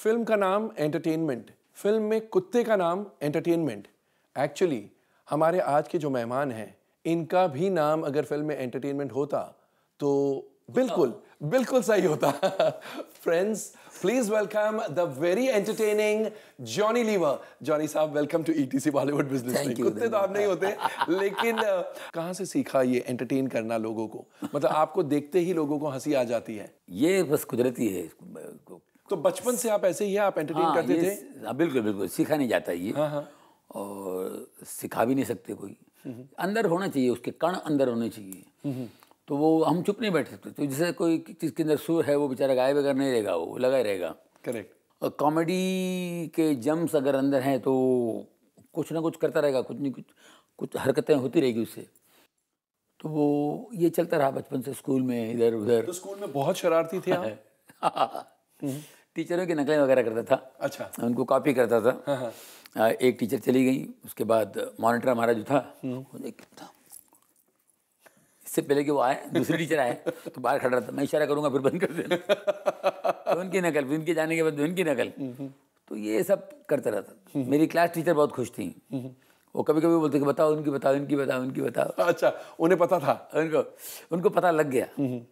Film का नाम entertainment, film में कुत्ते का नाम एंटरटेनमेंट। एक्चुअली हमारे आज के जो मेहमान हैं इनका भी नाम अगर फिल्म में एंटरटेनमेंट होता तो बिल्कुल बिल्कुल सही होता। Friends, please welcome the very entertaining Johnny Lever. Johnny साहब, welcome to ETC Bollywood business. कुत्ते तो आप नहीं होते, लेकिन कहाँ से सीखा ये एंटरटेन करना लोगों को? मतलब आपको देखते ही लोगों को हंसी आ जाती है? ये बस कुदरती है। तो बचपन से आप ऐसे ही हैं, आप एंटरटेन करते थे? हाँ, बिल्कुल बिल्कुल, सीखा नहीं जाता ये। हाँ। और सिखा भी नहीं सकते कोई, अंदर होना चाहिए, उसके कण अंदर होने चाहिए। तो वो हम चुप नहीं बैठ सकते। तो जैसे कोई चीज़ के अंदर सुर है, वो बेचारा गायब अगर नहीं रहेगा, वो लगा ही रहेगा। करेक्ट। और कॉमेडी के जम्स अगर अंदर हैं तो कुछ ना कुछ करता रहेगा, कुछ नहीं कुछ हरकतें होती रहेगी उससे। तो वो ये चलता रहा बचपन से, स्कूल में इधर उधर। तो स्कूल में बहुत शरारती थे आप? टीचरों की नकलें वगैरह करता था। अच्छा। उनको कॉपी करता था। एक टीचर चली गई, उसके बाद मॉनिटर हमारा जो था वो था। इससे पहले कि वो आए, दूसरे टीचर आए तो बाहर खड़ा था, मैं इशारा करूंगा फिर बंद कर देना। तो उनकी नकल, फिर उनके जाने के बाद उनकी नकल। तो ये सब करता रहता। मेरी क्लास टीचर बहुत खुश थी। वो कभी कभी बोलते कि बताओ उनकी बताओ, इनकी बताओ, इनकी बताओ। अच्छा, उन्हें पता था? उनको पता लग गया।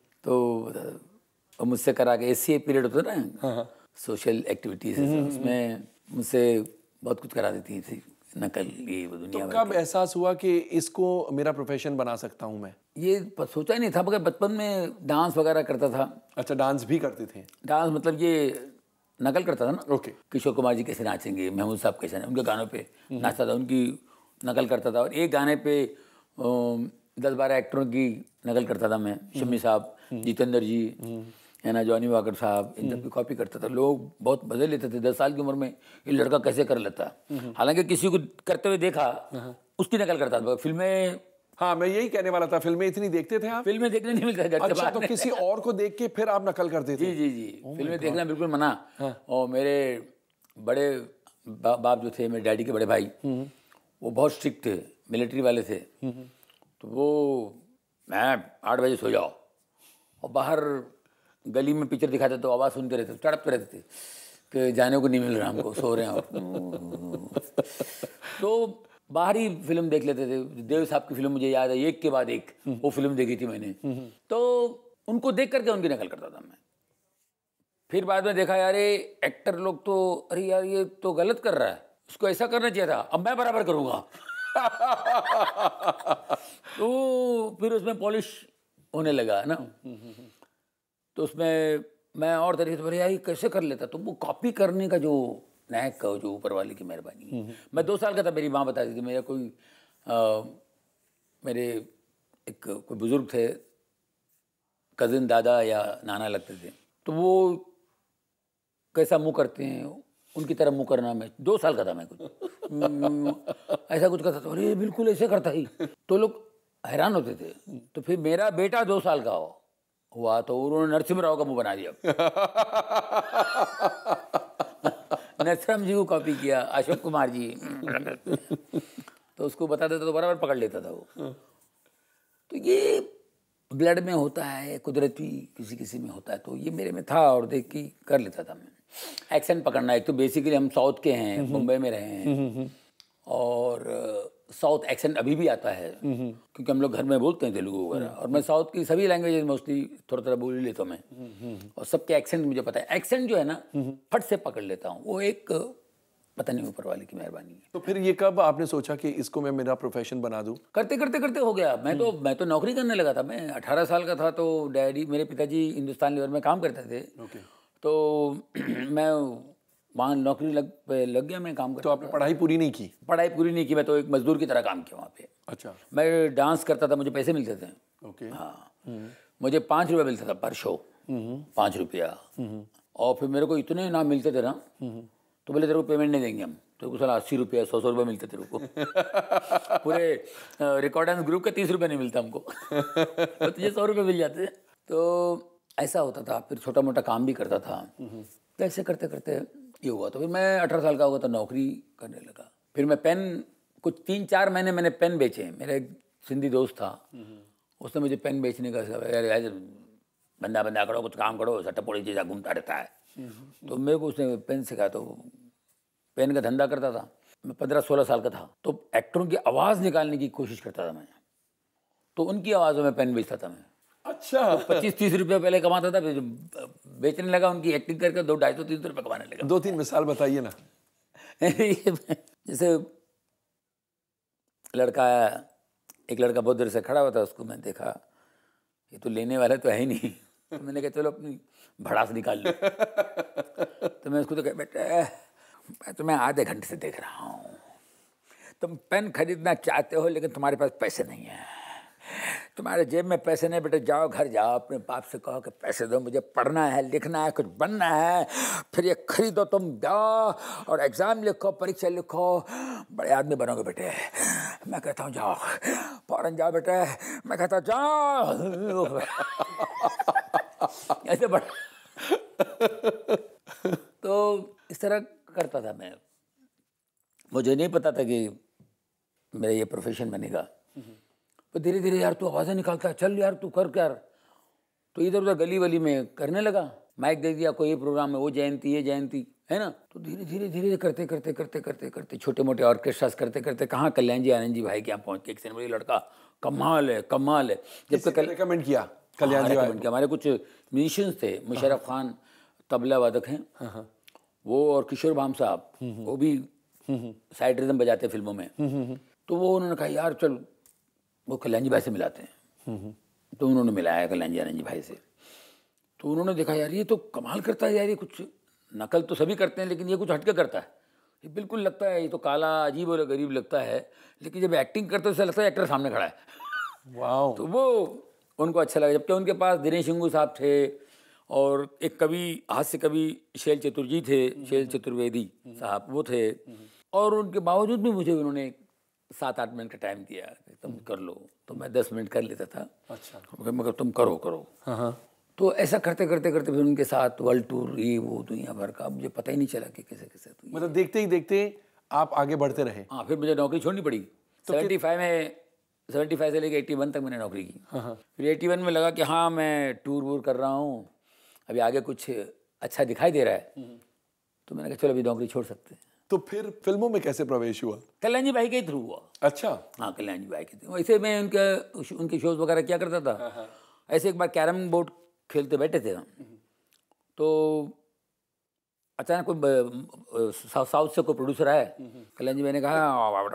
तो मुझसे करा के एससीए पीरियड होता है ना, सोशल एक्टिविटीज, उसमें मुझसे बहुत कुछ करा देती थी, नकल, ये वो दुनिया। तो कब एहसास हुआ कि इसको मेरा प्रोफेशन बना सकता हूँ मैं? ये सोचा ही नहीं था, मगर बचपन में डांस वगैरह करता था। अच्छा, डांस भी करते थे? डांस मतलब ये नकल करता था ना। ओके। किशोर कुमार जी कैसे नाचेंगे, महमूद साहब कैसे, उनके गानों पे नाचता था, उनकी नकल करता था। और एक गाने पे 10-12 एक्टरों की नकल करता था मैं। शम्मी साहब, जितेंद्र जी, है ना, जॉनी वाकर साहब, इन सब की कॉपी करता था। लोग बहुत मजे लेते थे। 10 साल की उम्र में ये लड़का कैसे कर लेता। हालांकि किसी को करते हुए देखा, उसकी नकल करता था। फिल्में, हाँ, मैं यही कहने वाला था, फिल्में इतनी देखते थे आप? फिल्में देखने नहीं मिलता घर से अच्छा, बाहर। तो किसी और को देख के फिर आप नकल करते थे? जी। फिल्में देखना बिल्कुल मना। और मेरे बड़े बाप जो थे, मेरे डैडी के बड़े भाई, वो बहुत स्ट्रिक्ट थे, मिलिट्री वाले थे। तो वो, मैं 8 बजे सो जाओ, और बाहर गली में पिक्चर दिखाते तो आवाज़ सुनते रहते, तड़पते रहते थे कि जाने को नहीं मिल रहा हमको, सो रहे हैं। और तो बाहर ही फिल्म देख लेते थे। देव साहब की फिल्म मुझे याद है, एक के बाद एक, वो फिल्म देखी थी मैंने। तो उनको देख करके उनकी नकल करता था मैं। फिर बाद में देखा, यार ये एक्टर लोग तो, अरे यार ये तो गलत कर रहा है, इसको ऐसा करना चाहिए था, अब मैं बराबर करूँगा। तो फिर उसमें पॉलिश होने लगा ना। तो उसमें मैं और तरीके से, अरे यार ये कैसे कर लेता। तो वो कॉपी करने का जो नायक का, जो ऊपर वाले की मेहरबानी। मैं 2 साल का था, मेरी माँ बताती थी, मेरा कोई मेरे एक कोई बुजुर्ग थे, कजिन, दादा या नाना लगते थे, तो वो कैसा मुंह करते हैं, उनकी तरह मुंह करना। मैं 2 साल का था, मैं कुछ ऐसा कुछ करता था, अरे बिल्कुल ऐसे करता ही। तो लोग हैरान होते थे। तो फिर मेरा बेटा 2 साल का हुआ तो उन्होंने नरसिम्हा राव का मुंह बना दिया। नरसिम्हा जी को कॉपी किया, अशोक कुमार जी। तो उसको बता देता तो बराबर पकड़ लेता था वो। तो ये ब्लड में होता है, कुदरती किसी किसी में होता है। तो ये मेरे में था, और देख के कर लेता था मैं। एक्सेंट पकड़ना, एक तो बेसिकली हम साउथ के हैं, मुंबई में रहे हैं, और साउथ एक्सेंट अभी भी आता है, क्योंकि हम लोग घर में बोलते हैं तेलुगु वगैरह। और मैं साउथ की सभी लैंग्वेजेस मोस्टली थोड़ा थोड़ा बोल ही लेता हूँ मैं। और सबके एक्सेंट मुझे पता है। एक्सेंट जो है ना, फट से पकड़ लेता हूँ। वो एक पता नहीं ऊपर वाले की मेहरबानी है। तो फिर ये कब आपने सोचा कि इसको मैं मेरा प्रोफेशन बना दूं? करते करते हो गया। मैं तो नौकरी करने लगा था। मैं 18 साल का था तो डैडी, मेरे पिताजी हिंदुस्तान लीवर में काम करते थे। तो मैं वहाँ नौकरी लग गया, मैं काम करता। तो आपने पढ़ाई पूरी नहीं की? पढ़ाई पूरी नहीं की, मैं तो एक मजदूर की तरह काम किया वहाँ पे। अच्छा। मैं डांस करता था, मुझे पैसे मिलते थे। ओके। हाँ, मुझे 5 रुपये मिलता था पर शो, 5 रुपया। और फिर मेरे को इतने इनाम मिलते थे ना, तो बोले तेरे को पेमेंट नहीं देंगे हम, तो कुछ 80 रुपया 100 रुपये मिलते तेरे को। पूरे रिकॉर्ड डांस ग्रुप का 30 रुपये नहीं मिलता हमको। तो तुझे 100 रुपये मिल जाते। तो ऐसा होता था। फिर छोटा मोटा काम भी करता था। तो ऐसे करते करते ये हुआ। तो फिर मैं 18 साल का हुआ तो नौकरी करने लगा। फिर मैं पेन, कुछ 3-4 महीने मैंने पेन बेचे। मेरा एक सिंधी दोस्त था, उसने मुझे पेन बेचने का, यार बंदा करो, कुछ काम करो, सट्टा पोड़ी चीज़ा घूमता रहता है। तो मेरे को उसने पेन सिखाया, तो पेन का धंधा करता था मैं, 15-16 साल का था। तो एक्टरों की आवाज़ निकालने की कोशिश करता था मैं, तो उनकी आवाज़ों में पेन बेचता था मैं। अच्छा। तो 25-30 रुपये पहले कमाता था, फिर बेचने लगा, उनकी एक्टिंग करके 200-250-300 रुपये कमाने लगा। 2-3 मिसाल बताइए ना। जैसे लड़का, एक लड़का बहुत देर से खड़ा हुआ था, उसको मैंने देखा ये तो लेने वाला तो है ही नहीं, तो मैंने कहा चलो अपनी भड़ास निकाल लो। तो मैं उसको तो कहा, बेटा मैं तुम्हें आधे घंटे से देख रहा हूँ, तुम पेन खरीदना चाहते हो लेकिन तुम्हारे पास पैसे नहीं है, तुम्हारे जेब में पैसे नहीं, बेटा जाओ घर जाओ, अपने बाप से कहो कि पैसे दो, मुझे पढ़ना है, लिखना है, कुछ बनना है, फिर ये खरीदो, तुम जाओ और एग्ज़ाम लिखो, परीक्षा लिखो, बड़े आदमी बनोगे बेटे। मैं कहता हूँ जाओ, फौरन जाओ बेटे, मैं कहता हूँ जाओ। ऐसे बड़ा तो इस तरह करता था मैं। मुझे नहीं पता था कि मेरा ये प्रोफेशन बनेगा। तो धीरे धीरे यार तू आवाज़ें निकालता है, चल यार तू कर क्या। तो इधर उधर गली वली में करने लगा, माइक दे दिया, कोई प्रोग्राम में वो जयंती ये जयंती है ना। तो धीरे धीरे धीरे करते करते करते करते करते छोटे मोटे ऑर्केस्ट्रास करते करते कहाँ कल्याण जी आनंद जी भाई के यहाँ पहुँच के, एक सिनेमा लड़का कमाल है कमाल है। जब तक रिकमेंड किया कल्याण जी भाई, हमारे कुछ म्यूजिशियंस थे, मुशर्रफ खान तबला वादक हैं वो, और किशोर भाम साहब वो भी साइड रिदम बजाते फिल्मों में। तो वो उन्होंने कहा यार चल वो कल्याण जी भाई से मिलाते हैं। तो उन्होंने मिलाया कल्याण जी आनंद जी भाई से। तो उन्होंने देखा यार ये तो कमाल करता है यार, ये कुछ नकल तो सभी करते हैं लेकिन ये कुछ हटके करता है, ये बिल्कुल लगता है ये तो काला अजीब और गरीब लगता है, लेकिन जब एक्टिंग करते हैं तो लगता है एक्टर सामने खड़ा है। वाह। तो वो उनको अच्छा लगा। जबकि उनके पास दिनेश हिंगू साहब थे और एक कवि, हास्य कवि शैल चतुर्जी थे, शैल चतुर्वेदी साहब वो थे। और उनके बावजूद भी मुझे उन्होंने 7-8 मिनट का टाइम दिया कि तुम कर लो, तो मैं 10 मिनट कर लेता था। अच्छा। मगर तुम करो करो। हाँ। तो ऐसा करते करते करते फिर उनके साथ वर्ल्ड टूर, ये वो दुनिया भर का, मुझे पता ही नहीं चला कि कैसे कैसे। तो मतलब देखते ही देखते आप आगे बढ़ते रहे। हाँ, फिर मुझे नौकरी छोड़नी पड़ी। तो 75 से लेकर 81 तक मैंने नौकरी की। फिर 81 में लगा कि हाँ मैं टूर वूर कर रहा हूँ, अभी आगे कुछ अच्छा दिखाई दे रहा है, तो मैंने कहा चलो अभी नौकरी छोड़ सकते हैं। तो फिर फिल्मों में कैसे प्रवेश हुआ? कल्याण जी भाई के थ्रू हुआ। अच्छा। हाँ, कल्याण जी भाई के थ्रू। वैसे मैं उनके शोज वगैरह क्या करता था। ऐसे एक बार कैरम बोर्ड खेलते बैठे थे हम, तो अचानक कोई साउथ से कोई प्रोड्यूसर आया। कल्याण जी मैंने कहा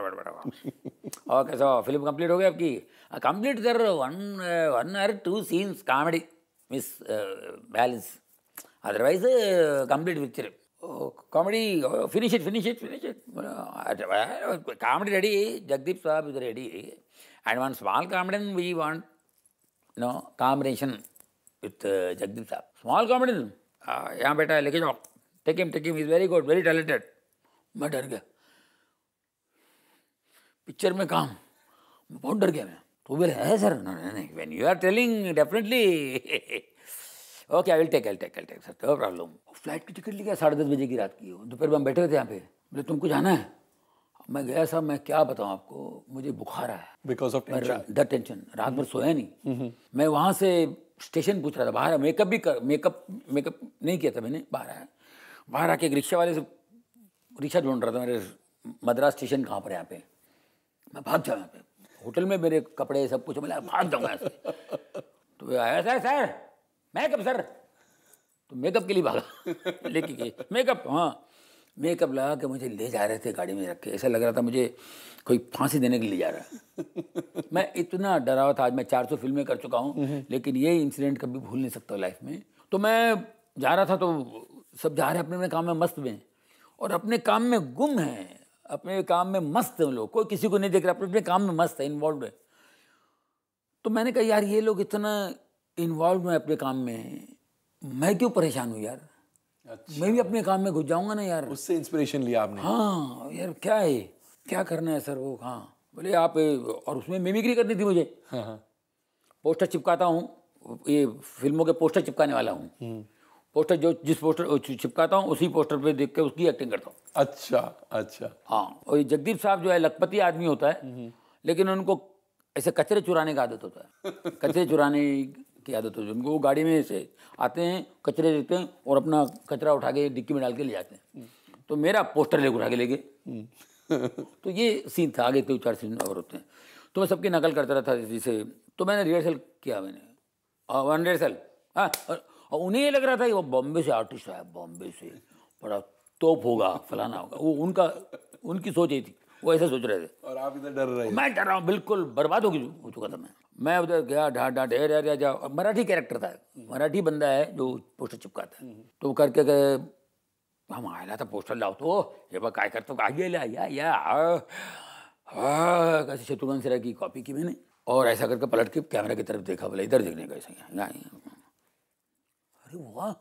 और कैसा फिल्म कंप्लीट हो गया आपकी? Complete sir, 1 or 2 scenes comedy miss balance, otherwise complete picture comedy, finish it comedy ready, Jagdeep Saab is ready, and one small comedy we want combination with Jagdeep Saab, small comedy। यहाँ बेटा लेके जाओ, take him is very good, very talented. मैं डर गया, picture में काम, बहुत डर गया मैं। तो बोले है सर, नहीं, when you are telling definitely okay I will take sir, no problem. Flight की टिकट लिया 10:30 बजे की रात की, दोपहर में हम बैठे हुए थे यहाँ पे। बोले तुमको जाना है? मैं गया साहब, मैं क्या बताऊँ आपको, मुझे बुखार है बिकॉज ऑफ टेंशन, रात भर सोया नहीं। मैं वहाँ से स्टेशन पूछ रहा था, बाहर मेकअप नहीं किया था मैंने, बाहर आके एक रिक्शा वाले से रिक्शा ढूंढ रहा था, मेरे मद्रास स्टेशन कहाँ पर है यहाँ पे, मैं भाग जाऊँ यहाँ पे, होटल में मेरे कपड़े सब कुछ, मैं भाग जाऊँगा ऐसे। तो आया सर मेकअप सर, तो मेकअप के लिए भागा लेके गए मेकअप। हाँ, मेकअप लगा के मुझे ले जा रहे थे गाड़ी में रख के, ऐसा लग रहा था मुझे कोई फांसी देने के लिए जा रहा है। मैं इतना डरा हुआ था। आज मैं 400 फिल्में कर चुका हूँ, लेकिन ये इंसिडेंट कभी भूल नहीं सकता लाइफ में। तो मैं जा रहा था, तो सब जा रहे हैं अपने अपने काम में मस्त में, और अपने काम में गुम है, अपने काम में मस्त है लोग, कोई किसी को नहीं देख रहा, अपने अपने काम में मस्त है, इन्वॉल्व है। तो मैंने कहा यार ये लोग इतना इन्वॉल्व है अपने काम में, मैं क्यों परेशान हूँ यार। अच्छा। मैं भी अपने काम में घुस जाऊंगा ना यार। उससे इंस्पिरेशन लिया आपने? हाँ यार, क्या है क्या करना है सर वो। हाँ बोले आप, और उसमें मिमिक्री करनी थी मुझे। हाँ। पोस्टर चिपकाता हूँ, ये फिल्मों के पोस्टर चिपकाने वाला हूँ। पोस्टर जिस पोस्टर चिपकाता हूँ उसी पोस्टर पे देख के उसकी एक्टिंग करता हूँ। अच्छा। हाँ, और ये जगदीप साहब जो है लखपति आदमी होता है, लेकिन उनको ऐसे कचरे चुराने का आदत होता है। कचरे चुराने की आदत होती है उनको। वो गाड़ी में से आते हैं, कचरे देते हैं और अपना कचरा उठा के डिक्की में डाल के ले जाते हैं। तो मेरा पोस्टर लेकर उठा के ले गए। तो ये सीन था, आगे 2-4 सीन और होते हैं। तो मैं सबकी नकल करता रहता जैसे। तो मैंने रिहर्सल किया, मैंने वन रिहर्सल। हाँ, और उन्हें ये लग रहा था कि वो बॉम्बे से आर्टिस्ट आया, बॉम्बे से बड़ा तोप होगा, फलाना होगा। वो उनकी सोच यही थी, वो ऐसा सोच रहे थे। और आप इधर डर रहे हैं। मैं डर रहा हूँ, बिल्कुल बर्बाद हो चुका था मैं उधर गया, ढाट ढाट ढेर जा। मराठी कैरेक्टर था, मराठी बंदा है जो पोस्टर चिपकाता है। तो वो करके गए, हम आयला था पोस्टर लावतो, हे बघ काय करतो, काय गेला या कैसे शत्रुघ्न सिन्हा की कॉपी की मैंने, और ऐसा करके पलट के कैमरा की तरफ देखा, बोला इधर देखने का ऐसा। अरे वाह,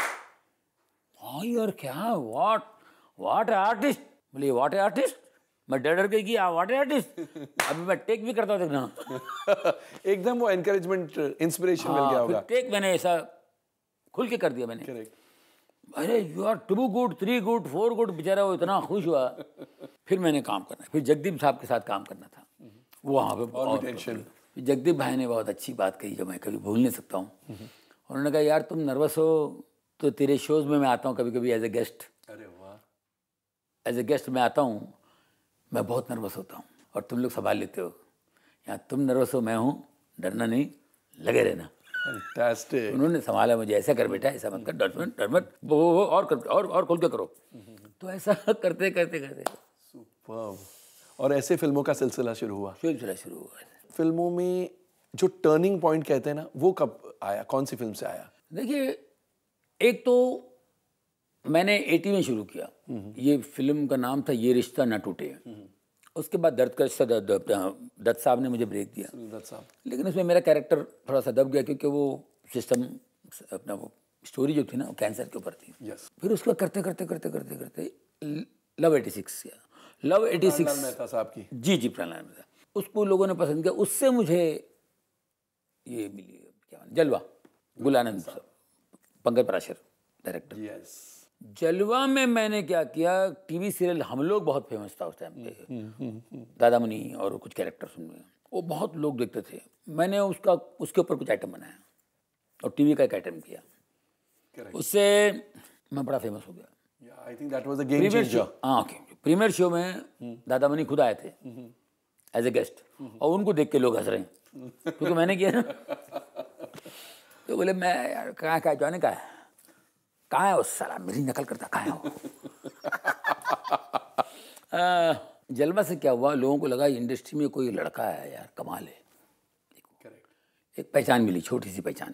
हाँ यार क्या, व्हाट आर्टिस्ट। बोले व्हाट आर्टिस्ट, मैं डर गई कि व्हाट आर्टिस्ट। अभी मैं टेक भी करता था ना। एकदम वो एनकरेजमेंट, इंस्पिरेशन मिल गया होगा। टेक मैंने ऐसा खुल के कर दिया मैंने। करेक्ट। अरे you are 2 good 3 good 4 good, बेचारा वो इतना खुश हुआ। फिर मैंने काम करना, फिर जगदीप साहब के साथ काम करना था वहाँ पे। और टेंशन। जगदीप भाई ने बहुत अच्छी बात कही जो मैं कभी भूल नहीं सकता हूँ। उन्होंने कहा यार तुम नर्वस हो तो तेरे शोज़ में मैं आता हूँ कभी कभी एज ए गेस्ट। अरे वाह। एज ए गेस्ट मैं आता हूँ, मैं बहुत नर्वस होता हूँ और तुम लोग संभाल लेते हो। यहाँ तुम नर्वस हो, मैं हूँ, डरना नहीं, लगे रहना। फैंटास्टिक। उन्होंने संभाला मुझे, ऐसा कर बेटा, ऐसा मत कर, डर मत, वो और कर, और खोल के करो। तो ऐसा करते करते करते सुपर्ब। और ऐसे फिल्मों का सिलसिला शुरू हुआ। फिल्मों में जो टर्निंग पॉइंट कहते हैं ना, वो कब आया, कौन सी फिल्म से आया? देखिए, एक तो मैंने 80 में शुरू किया। ये फिल्म का नाम था ये रिश्ता न टूटे। उसके बाद दत्त साहब ने मुझे ब्रेक दिया। दत्त साहब। लेकिन उसमें मेरा कैरेक्टर थोड़ा सा दब गया क्योंकि वो सिस्टम अपना वो स्टोरी जो थी ना वो कैंसर के ऊपर थी। फिर उसको करते करते करते करते करते लव 86 किया। लव 86 मेहता साहब की। जी प्रहलाद मेहता, उसको लोगों ने पसंद किया। उससे मुझे ये मिली क्या जलवा, गुलानंद साहब, पंकज पराशर डायरेक्टर। जलवा में मैंने क्या किया, टीवी सीरियल हम लोग बहुत फेमस था उस टाइम पे, दादा मुनि और कुछ कैरेक्टर्स उनमें, वो बहुत लोग देखते थे। मैंने उसके ऊपर कुछ आइटम बनाया और टीवी का एक आइटम किया। उससे मैं बड़ा फेमस हो गया। I think that was a game changer. हाँ, प्रीमियर शो में दादा मुनि खुद आए थे एज ए गेस्ट, और उनको देख के लोग हंस रहे हैं क्योंकि मैंने किया ना। तो बोले मैं यार कहाँ जाने का है, कहाँ है वो साला, मेरी नकल करता, कहाँ है वो। जलवा से क्या हुआ, लोगों को लगा इंडस्ट्री में कोई लड़का है यार, कमाल है। एक पहचान मिली, छोटी सी पहचान।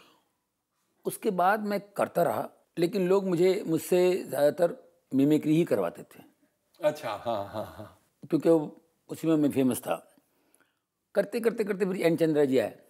उसके बाद मैं करता रहा, लेकिन लोग मुझसे ज़्यादातर मिमिक्री ही करवाते थे। अच्छा, हाँ। क्योंकि उसी में मैं फेमस था। करते करते करते फिर एन चंद्रा जी आए,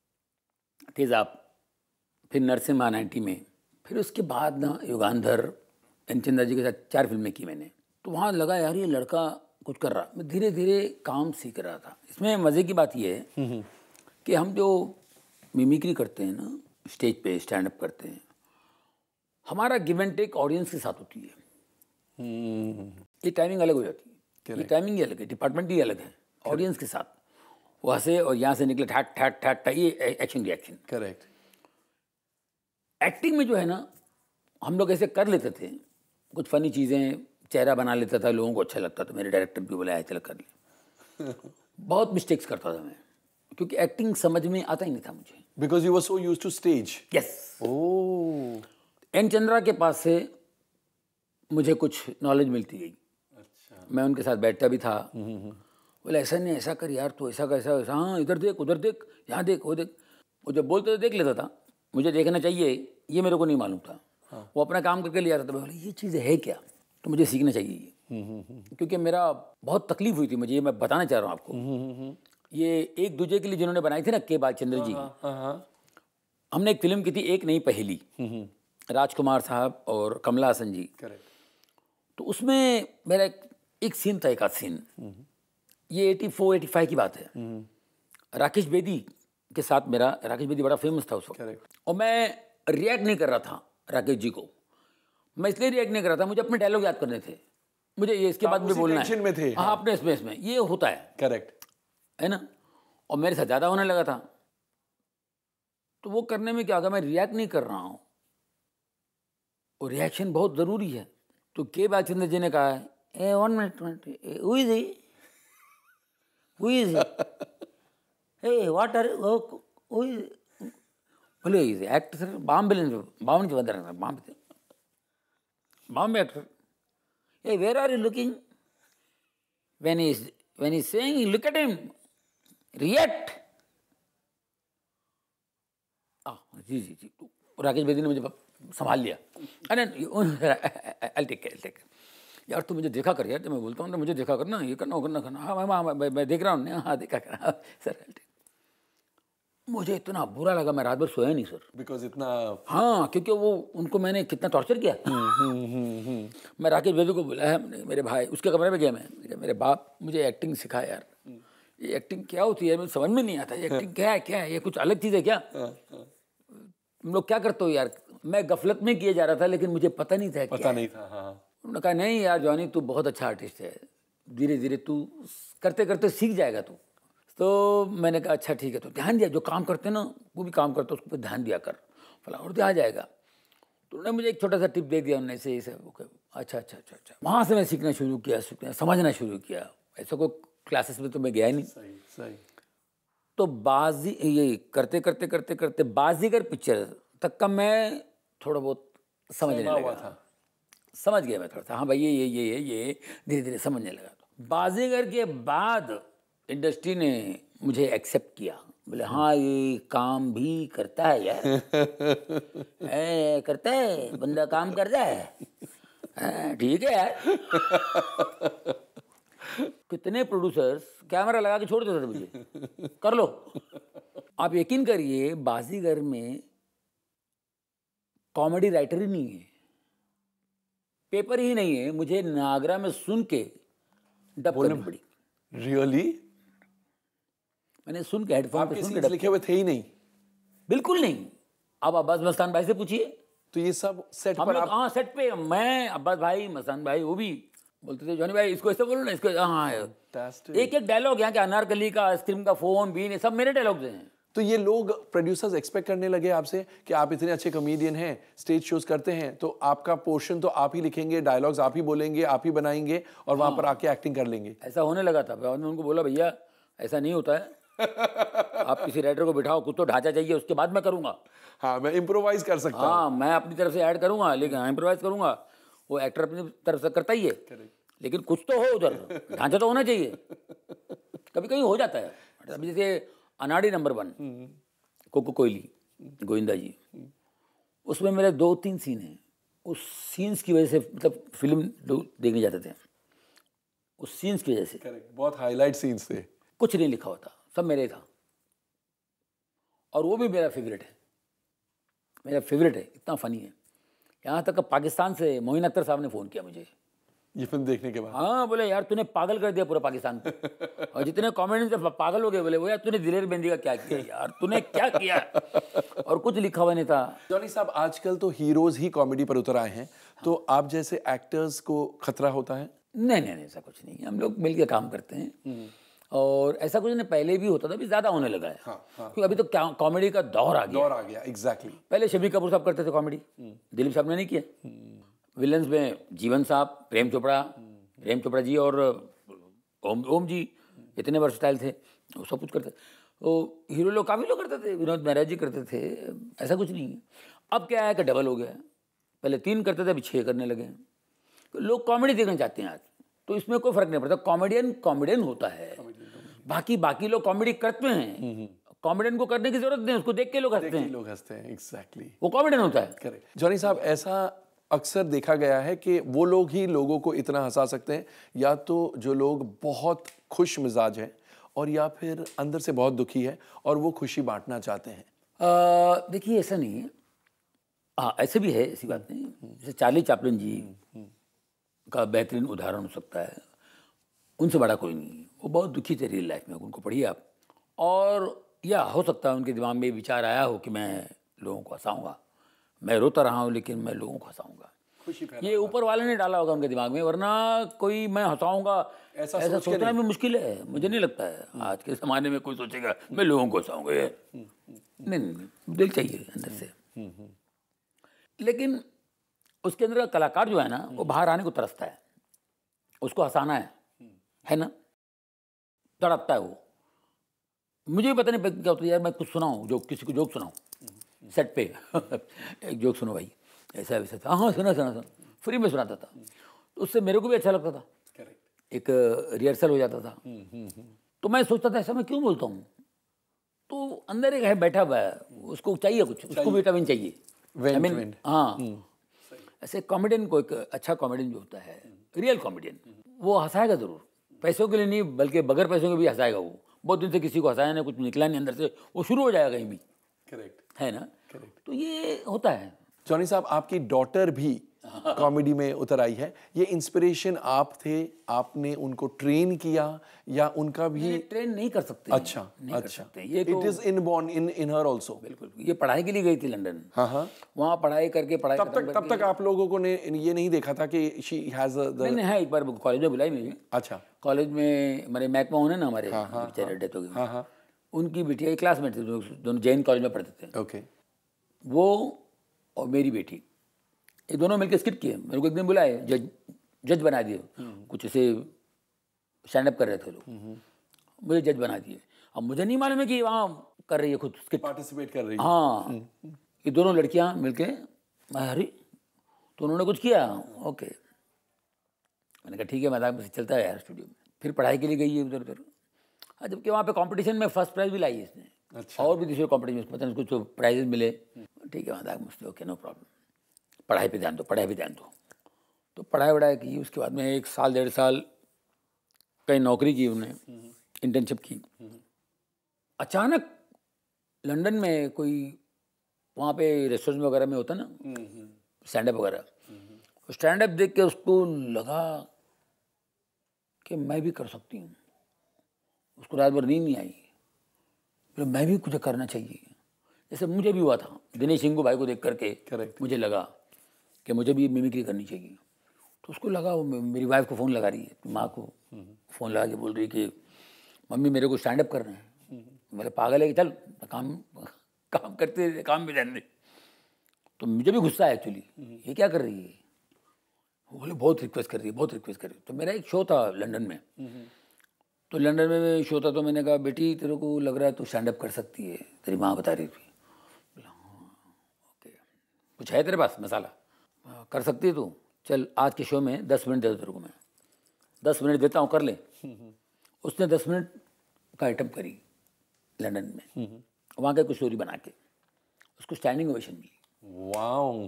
तेजाब, फिर नरसिम्हा 90 में, फिर उसके बाद ना युगांधर, एन चंद्रा जी के साथ 4 फिल्में की मैंने। तो वहाँ लगा यार ये लड़का कुछ कर रहा। मैं धीरे धीरे काम सीख रहा था। इसमें मज़े की बात ये है कि हम जो मिमिक्री करते हैं ना, स्टेज पे स्टैंड अप करते हैं, हमारा गिव एंड टेक ऑडियंस के साथ होती है। ये टाइमिंग अलग हो जाती है, ये टाइमिंग ही अलग है, डिपार्टमेंट ही अलग है। ऑडियंस के साथ वो हंसे और यहाँ से निकले ठाट ठाट ठाट, ये एक्शन रिएक्शन। करेक्ट। एक्टिंग में जो है ना, हम लोग ऐसे कर लेते थे कुछ फनी चीज़ें, चेहरा बना लेता था, लोगों को अच्छा लगता था। मेरे डायरेक्टर भी बोला चल कर ले। बहुत मिस्टेक्स करता था मैं, क्योंकि एक्टिंग समझ में आता ही नहीं था मुझे। Because you were so used to stage. Yes. Oh. N Chandra के पास से मुझे कुछ नॉलेज मिलती गई। अच्छा। मैं उनके साथ बैठता भी था। बोले ऐसा नहीं, ऐसा कर यार, तो ऐसा कैसा, ऐसा, हाँ इधर देख, उधर देख, यहाँ देख, वो देख। वो जब बोलते तो देख लेता था, मुझे देखना चाहिए ये मेरे को नहीं मालूम था। हाँ। वो अपना काम करके ले आता था। बोले ये चीज़ है क्या, तो मुझे सीखना चाहिए ये। क्योंकि मेरा बहुत तकलीफ हुई थी मुझे, ये मैं बताना चाह रहा हूँ आपको। ये एक दूजे के लिए जिन्होंने बनाई थी ना, के बालचंद्र जी, हमने एक फिल्म की थी, एक नहीं पहेली, राजकुमार साहब और कमला हसन जी। तो उसमें मेरा एक सीन था, एक आध सीन, ये 84-85 की बात है। राकेश बेदी के साथ मेरा, राकेश बेदी बड़ा फेमस था उस वक्त, और मैं रिएक्ट नहीं कर रहा था राकेश जी को। मैं इसलिए रिएक्ट नहीं कर रहा था, मुझे अपने डायलॉग याद करने थे, मुझे ये इसके बाद भी बोलना है। में थे। हाँ, अपने इसमें ये होता है। करेक्ट है ना। और मेरे साथ ज़्यादा होने लगा था। तो वो करने में क्या होगा, मैं रिएक्ट नहीं कर रहा हूँ, और रिएक्शन बहुत ज़रूरी है। तो के बालचंद्र जी ने कहा है, ए 1 मिनट, who is he, who is he, uh what are, who is, बोले is actor, Bombay actor, uh where are you looking, when he's saying, look at him, react. जी जी जी, राकेश बेदी ने मुझे संभाल लिया, अरे I'll take care. यार तू मुझे देखा कर यार, तो मैं बोलता हूँ तो मुझे देखा करना, ये करना वो करना, हाँ मैं देख रहा हूँ, हाँ देखा करना सर। मुझे इतना बुरा लगा, मैं रात भर सोया नहीं सर, बिकॉज इतना, हाँ, क्योंकि वो उनको मैंने कितना टॉर्चर किया। मैं राकेश बेदी को बुलाया, मेरे भाई उसके कमरे में गया, मैं मेरे बाप मुझे एक्टिंग सिखा यार, ये एक्टिंग क्या होती है, मुझे समझ में नहीं आता, ये एक्टिंग क्या है, ये कुछ अलग चीज़ है क्या, तुम लोग क्या करते हो यार। मैं गफलत में किए जा रहा था, लेकिन मुझे पता नहीं था, पता नहीं था। हाँ, उन्होंने कहा नहीं यार जॉनी, तू बहुत अच्छा आर्टिस्ट है, धीरे धीरे तू करते करते सीख जाएगा तू। तो मैंने कहा अच्छा ठीक है, तो ध्यान दिया, जो काम करते ना वो भी काम करते, उसको ध्यान दिया कर, फला और तो आ जाएगा। तो उन्होंने मुझे एक छोटा सा टिप दे दिया, उन्होंने से अच्छा। वहाँ से मैं सीखना शुरू किया, समझना शुरू किया। ऐसा कोई क्लासेस में तो मैं गया ही नहीं। सही। तो बाजी ये करते बाजीगर पिक्चर तक का मैं थोड़ा बहुत समझने लगा, समझ गया मैं थोड़ा सा, हाँ भाई ये धीरे धीरे समझने लगा। तो बाजीगर के बाद इंडस्ट्री ने मुझे एक्सेप्ट किया, बोले हाँ ये काम भी करता है यार, करता है बंदा, काम करता है, ठीक है यार। कितने प्रोड्यूसर्स कैमरा लगा के छोड़ देते थे मुझे, कर लो। आप यकीन करिए, बाजीगर में कॉमेडी राइटर ही नहीं है, पेपर ही नहीं है, मुझे नागरा में सुन के डब करनी पड़ी। रियली? मैंने सुन के हेडफोन पे सुन के लिखे हुए थे ही नहीं, बिल्कुल नहीं। अब अब्बास मस्तान भाई से पूछिए, तो ये सब सेट हम पर लोग, हाँ सेट पे, मैं अब्बास भाई मस्तान भाई, वो भी बोलते थे जॉनी भाई इसको ऐसे बोलो ना, इसको, हाँ एक डायलॉग यहाँ के अनारकली का, आइसक्रीम का, फोन बीन, सब मेरे डायलॉग्स हैं। तो ये लोग प्रोड्यूसर्स एक्सपेक्ट करने लगे आपसे कि आप इतने अच्छे कॉमेडियन हैं, स्टेज शोज करते हैं, तो आपका पोर्शन तो आप ही लिखेंगे, डायलॉग्स आप ही बोलेंगे, आप ही बनाएंगे, और वहां पर आके एक्टिंग कर लेंगे। ऐसा होने लगा था। मैं उनको बोला भैया ऐसा नहीं होता है, आप किसी राइटर को बिठाओ, कुछ तो ढांचा चाहिए, उसके बाद मैं करूँगा। हाँ, मैं इम्प्रोवाइज कर सकता हूँ। हाँ, मैं अपनी तरफ से ऐड करूँगा, लेकिन इम्प्रोवाइज करूँगा, वो एक्टर अपनी तरफ से करता ही है, लेकिन कुछ तो हो उधर, ढांचा तो होना चाहिए। कभी कभी हो जाता है। अभी जैसे अनाड़ी नंबर 1 कोको कोयली गोविंदा जी, उसमें मेरे 2-3 सीन हैं। उस सीन्स की वजह से, मतलब फिल्म लोग देखने जाते थे उस सीन्स की वजह से। करेक्ट, बहुत हाईलाइट सीन्स थे। कुछ नहीं लिखा होता, सब मेरे था, और वो भी मेरा फेवरेट है, इतना फनी है। यहाँ तक पाकिस्तान से मोइन अख्तर साहब ने फ़ोन किया मुझे ये फिल्म देखने के बाद। हाँ, बोले यार तूने पागल कर दिया पूरा पाकिस्तान को, और जितने कॉमेडियन से पागल हो गए, बोले वो यार तूने दिलेर मेहंदी का क्या किया यार, तूने क्या किया, और कुछ लिखा हुआ नहीं था। जॉनी साहब, आजकल तो हीरोज ही कॉमेडी पर उतर आए हैं, तो आप जैसे एक्टर्स को खतरा होता है? नहीं, ऐसा कुछ नहीं, हम लोग मिल के काम करते हैं, और ऐसा कुछ नहीं, पहले भी होता था, अभी ज़्यादा होने लगा है। क्योंकि अभी तो कॉमेडी का दौर आ गया। एग्जैक्टली। पहले शम्मी कपूर साहब करते थे कॉमेडी, दिलीप साहब ने नहीं किया। विलन्स में जीवन साहब, प्रेम चोपड़ा जी और ओम जी, इतने वर्सटाइल थे, वो सब कुछ करते। तो हीरो लोग, काफ़ी लोग करते थे, विनोद महराज जी करते थे, ऐसा कुछ नहीं है। अब क्या है कि डबल हो गया, पहले 3 करते थे, अभी 6 करने लगे। तो लोग कॉमेडी देखना चाहते हैं आज, तो इसमें कोई फ़र्क नहीं पड़ता, कॉमेडियन होता है। बाकी लोग कॉमेडी करते हैं, कॉमेडियन को करने की जरूरत नहीं, उसको देख के लोग हंसते हैं। एग्जैक्टली, वो कॉमेडियन होता है। करेक्ट। जॉनी साहब, ऐसा अक्सर देखा गया है कि वो लोग ही लोगों को इतना हंसा सकते हैं, या तो जो लोग बहुत खुश मिजाज हैं, और या फिर अंदर से बहुत दुखी है और वो खुशी बांटना चाहते हैं। देखिए ऐसा नहीं है, हाँ ऐसे भी है, ऐसी बात नहीं। जैसे चार्ली चैपलिन जी का बेहतरीन उदाहरण हो सकता है, उनसे बड़ा कोई नहीं। वो बहुत दुखी थे रियल लाइफ में, उनको पढ़िए आप, और या हो सकता है उनके दिमाग में विचार आया हो कि मैं लोगों को हंसाऊंगा, मैं रोता रहा हूँ लेकिन मैं लोगों को हंसाऊंगा। ये ऊपर वाले ने डाला होगा उनके दिमाग में, वरना कोई मैं हंसाऊंगा ऐसा सोचना भी मुश्किल है। मुझे नहीं लगता है आज के ज़माने में कोई सोचेगा मैं लोगों को हंसाऊंगा। नहीं दिल चाहिए अंदर से। लेकिन उसके अंदर का कलाकार जो है ना वो बाहर आने को तरसता है, उसको हंसाना है ना, तड़पता है वो। मुझे भी पता नहीं क्या होता है यार, मैं कुछ सुनाऊँ, जो किसी को जोक सुनाऊँ सेट पे एक जोक सुनो भाई, ऐसा वैसा था, हाँ सुना फ्री में सुनाता था, तो उससे मेरे को भी अच्छा लगता था। एक रिहर्सल हो जाता था। तो मैं सोचता था ऐसा मैं क्यों बोलता हूँ, तो अंदर एक है बैठा हुआ है, उसको चाहिए कुछ, उसको विटामिन चाहिए। आई मीन हाँ, ऐसे कॉमेडियन को, एक अच्छा कॉमेडियन जो होता है, रियल कॉमेडियन, वो हंसाएगा जरूर, पैसों के लिए नहीं बल्कि बगैर पैसों के भी हंसाएगा। वो बहुत दिन से किसी को हंसाया नहीं, कुछ निकला नहीं अंदर से, वो शुरू हो जाएगा कहीं भी। करेक्ट है ना। करेक्ट। तो ये होता है। जॉनी साहब, आपकी डॉटर भी कॉमेडी में उतर आई है, ये इंस्पिरेशन आप थे, आपने उनको ट्रेन किया या उनका भी? ट्रेन नहीं कर सकते। अच्छा, नहीं कर सकते, ये तो it is inborn in her also. बिल्कुल। ये पढ़ाई के लिए गई थी लंदन। हाँ, वहाँ पढ़ाई करके तब तक आप लोगों को ने ये नहीं देखा था कि शी हैज नहीं है। एक बार कॉलेज में बुलाई मुझे। अच्छा। कॉलेज में हमारे मैक मोहन है ना, हमारे बेचारे डेथ हो गई, उनकी बेटी क्लासमेट थे, दोनों जैन कॉलेज में पढ़ते थे। ओके। वो और मेरी बेटी, ये दोनों मिलकर स्किट किए, मेरे को एक दिन बुलाए, जज बना दिए। कुछ ऐसे स्टैंड अप कर रहे थे लोग, मुझे जज बना दिए। अब मुझे नहीं मालूम है कि वहाँ कर रही है, खुद स्किट पार्टिसिपेट कर रही है। हाँ, ये दोनों लड़कियाँ मिलके, अरे तो उन्होंने कुछ किया। ओके, मैंने कहा ठीक है, मजाक में चलता है यार स्टूडियो में। फिर पढ़ाई के लिए गई है उधर उधर, जबकि वहाँ पे कंपटीशन में फर्स्ट प्राइज भी लाई है इसने। अच्छा। और भी दूसरे कंपटीशन में पता नहीं कुछ प्राइजेस मिले। ठीक है, मजाक मुझसे, ओके नो प्रॉब्लम, पढ़ाई पे ध्यान दो, पढ़ाई पे ध्यान दो। तो पढ़ाई वढ़ाई की, उसके बाद में 1 साल 1.5 साल कहीं नौकरी की, उन्हें इंटर्नशिप की। अचानक लंदन में कोई वहाँ पे रेस्टोरेंट वगैरह में होता ना स्टैंड अप वगैरह, स्टैंड अप देख के उसको लगा कि मैं भी कर सकती हूँ। उसको रात भर नींद नहीं आई, फिर मैं भी कुछ करना चाहिए, जैसे मुझे भी हुआ था दिनेश सिंह भाई को देख करके। करेक्ट। मुझे लगा कि मुझे भी मिमिक्री करनी चाहिए। तो उसको लगा, वो मेरी वाइफ को फ़ोन लगा रही है, माँ को फ़ोन लगा के बोल रही है कि मम्मी मेरे को स्टैंड अप करना है। मेरे पागल है कि चल काम करते, काम में ध्यान दे। तो मुझे भी गुस्सा है एक्चुअली, ये क्या कर रही है। वो बोले बहुत रिक्वेस्ट कर रही है, बहुत रिक्वेस्ट कर रही है। तो मेरा एक शो था लंदन में, तो लंदन में शो था, तो मैंने कहा बेटी तेरे को लग रहा है तू स्टैंड अप कर सकती है, तेरी माँ बता रही थी। ओके, कुछ है तेरे पास मसाला, कर सकती है तू, चल आज के शो में 10 मिनट दे दो तेरे को, मैं 10 मिनट देता हूँ, कर ले। उसने 10 मिनट का आइटम करी लंदन में, वहाँ का कुछ स्टोरी बना के, उसको स्टैंडिंग ओवेशन मिली। वाओ,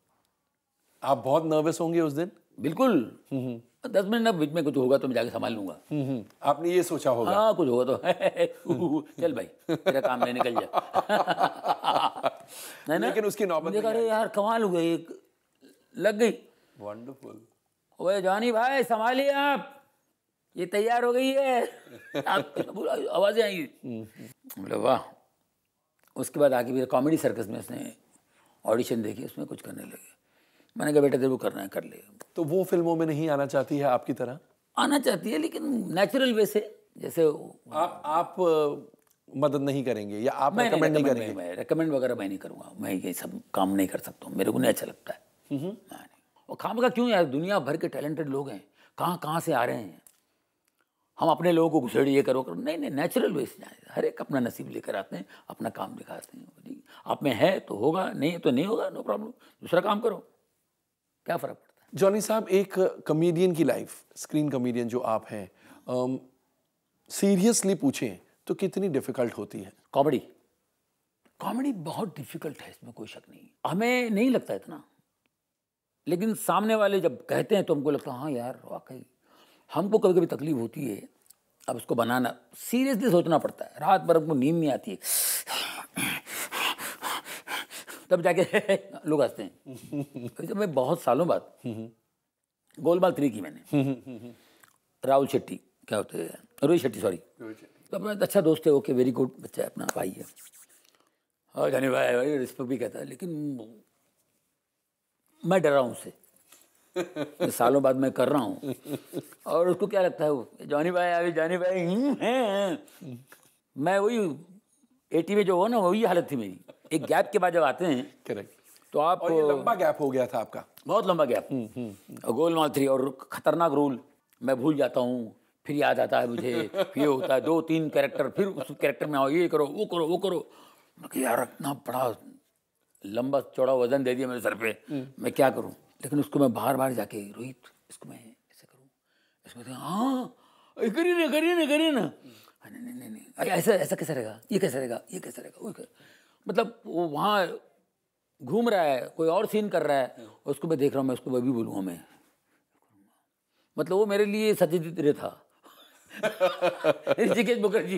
आप बहुत नर्वस होंगे उस दिन? बिल्कुल। 10 मिनट ना बीच में कुछ होगा तो मैं जाके संभाल लूंगा। आपने ये सोचा होगा? हाँ, कुछ होगा तो चल भाई तेरा काम में निकल जा। है ना? लेकिन उसकी नौबत नहीं आई। यार कमाल हो गई, एक लग गई। वंडरफुल। ओए जॉनी भाई संभालिए आप, ये तैयार हो गई है। आवाजें आई, बोले वाह। उसके बाद आके फिर कॉमेडी सर्कस में उसने ऑडिशन देखी, उसमें कुछ करने लगे। मैंने कहा बेटा तेरे को करना है, कर ले। तो वो फिल्मों में नहीं आना चाहती है आपकी तरह? आना चाहती है, लेकिन नेचुरल वे से, जैसे आप मदद नहीं करेंगे या आप रेकमेंड नहीं करेंगे? मैं रेकमेंड वगैरह मैं नहीं करूँगा, मैं ये सब काम नहीं कर सकता हूँ, मेरे को नहीं अच्छा लगता है। और खाम का क्यों यार, दुनिया भर के टैलेंटेड लोग हैं, कहाँ से आ रहे हैं। हम अपने लोगों को घुसेड़िए करो नहीं, नेचुरल वे से जाए, हर एक अपना नसीब लेकर आते हैं, अपना काम दिखाते हैं। आप में है तो होगा, नहीं तो नहीं होगा, नो प्रॉब्लम, दूसरा काम करो, क्या फ़र्क पड़ता है। जॉनी साहब, एक कॉमेडियन की लाइफ, स्क्रीन कॉमेडियन जो आप हैं, सीरियसली पूछें तो कितनी डिफ़िकल्ट होती है? कॉमेडी बहुत डिफ़िकल्ट है, इसमें कोई शक नहीं। हमें नहीं लगता इतना, लेकिन सामने वाले जब कहते हैं तो हमको लगता है हाँ यार वाकई। हमको कभी कभी तकलीफ होती है, अब उसको बनाना सीरियसली सोचना पड़ता है, रात भर हमको नींद नहीं आती है, तब जाके लोग हंसते हैं। जब मैं बहुत सालों बाद गोलमाल 3 की मैंने, राहुल शेट्टी क्या होते हैं, रोहित शेट्टी सॉरी, तो अपना अच्छा दोस्त है, ओके वेरी गुड बच्चा है, अपना भाई है, और जाने भाई रिस्पेक्ट भी कहता है, लेकिन मैं डरा हूँ उससे। सालों बाद मैं कर रहा हूँ, और उसको क्या लगता है, वो जॉनी भाई अभी जॉनी भाई हैं। मैं वही 80 में जो हो ना वही हालत थी मेरी। एक गैप के बाद जब आते हैं करेक्ट, तो आप, और ये लंबा गैप हो गया था आपका, बहुत लंबा गैप। गोलमाल 3 और खतरनाक रोल, मैं भूल जाता हूँ, फिर याद आता है मुझे, फिर ये होता है 2-3 कैरेक्टर, फिर उस कैरेक्टर में आओ, ये करो वो करो वो करो। मैं कहा यार इतना बड़ा लंबा चौड़ा वजन दे दिया मेरे सर पे, मैं क्या करूँ। लेकिन उसको मैं बार बार जाके, रोहित इसको मैं ऐसे करूँ, इसमें हाँ करिए ना करिए ना करिए ना, नहीं नहीं नहीं, अरे ऐसा ऐसा कैसा रहेगा, ये कैसा रहेगा, ये कैसा रहेगा, वो मतलब वो वहाँ घूम रहा है, कोई और सीन कर रहा है, उसको मैं देख रहा हूँ, मैं उसको वही बोलूँगा मैं, मतलब वो मेरे लिए सत्यजीत रे था। ऋषिकेश मुखर्जी